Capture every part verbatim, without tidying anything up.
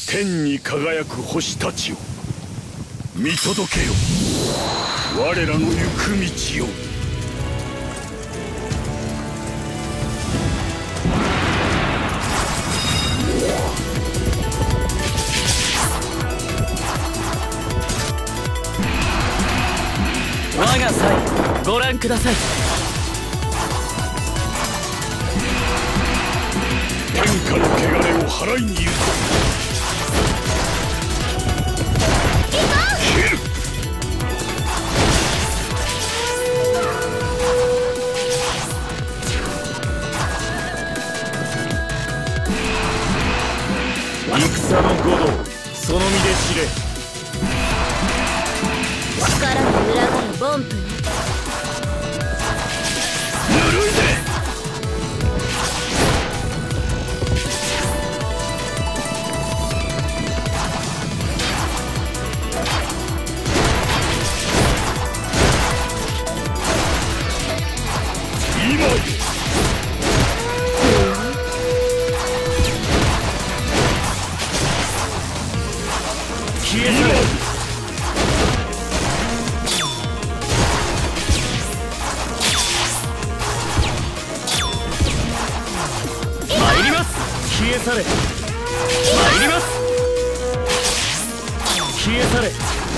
天に輝く星たちを見届けよ、我らの行く道を。 我が才ご覧ください。 天下の汚れを払いに行こう。切る。戦の五道、その身で知れ。 力の裏がるボンプね。 ぬるいぜ。今よ。消え去れ。参ります。消え去れ。参ります。消え去れ。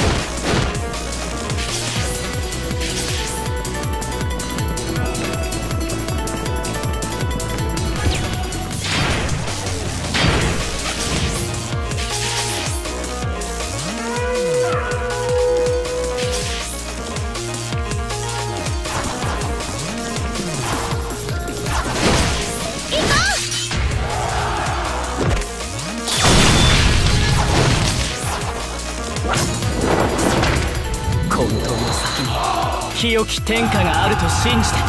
混沌の先に清き天下があると信じて。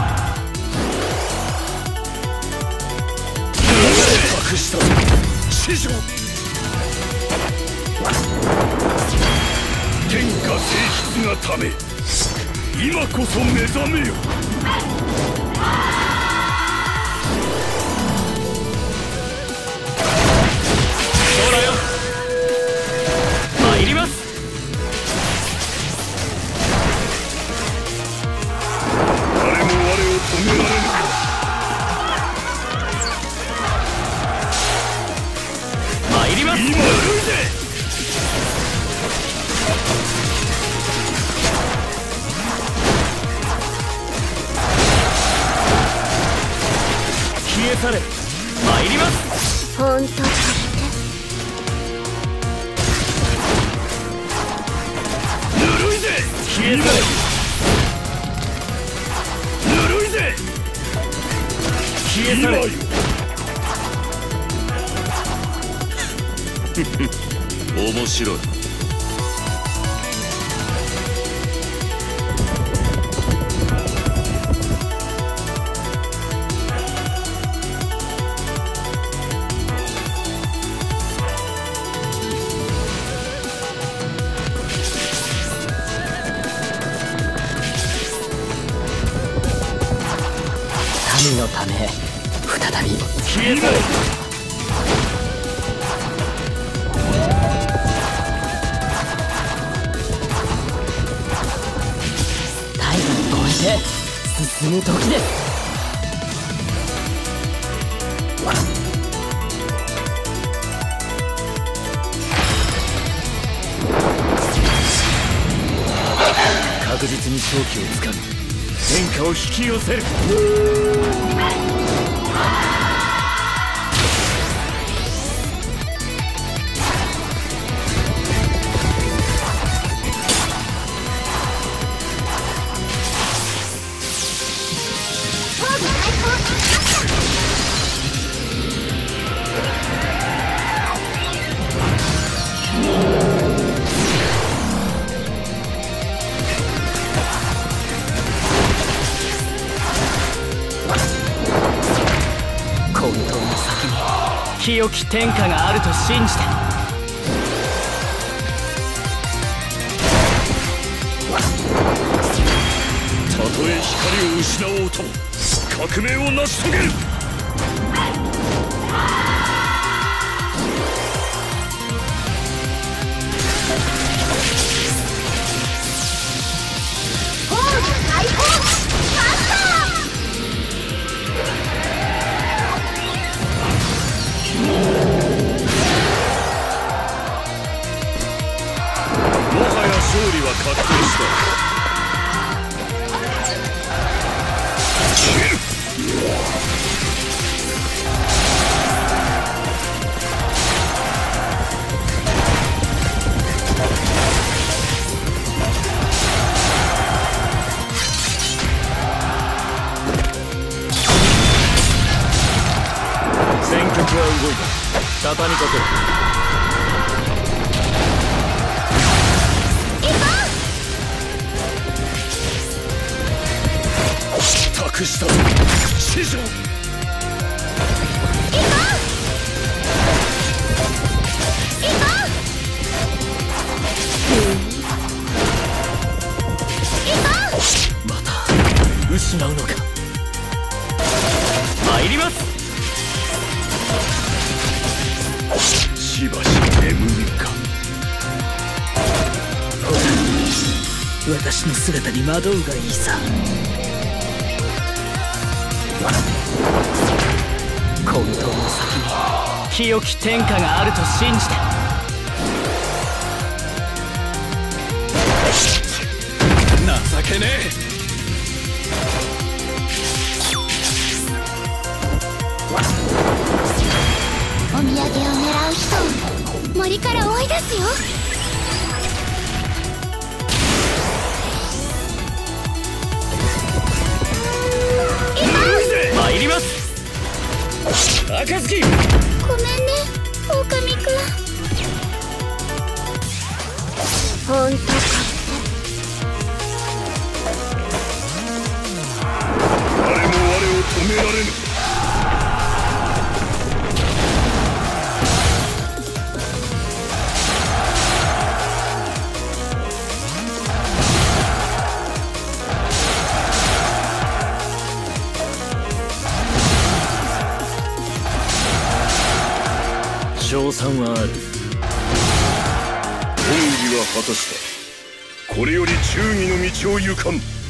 託した師匠。天下性質がため、今こそ目覚めよ。 そうだよ。参ります。 誰も我を止められぬ。 参ります。 今るいぜ。 消え去れ。参ります。 ほんとだ。 ぬるいぜ。消え去れ。ぬるいぜ。 消え去れ。 面白い。 民のため再び消え去れ。 大河を越えて進む時です。確実に勝機をつかみ天下を引き寄せる。混沌の先に清き天下があると信じて。 たとえ光を失おうとも革命を成し遂げる。 は動いた。畳みかける。託したぞ師匠。 また失うのか。参ります。 しばし眠りか。 私の姿に惑うがいいさ。混沌の先に清き天下があると信じて。 情けねえ。 お土産を狙う人を森から追い出すよ。 参ります。 暁。 ごめんね狼くん。本当か。 誰も我を止められぬ。 勝算はある。 恩義は果たした。これより忠義の道を行かん。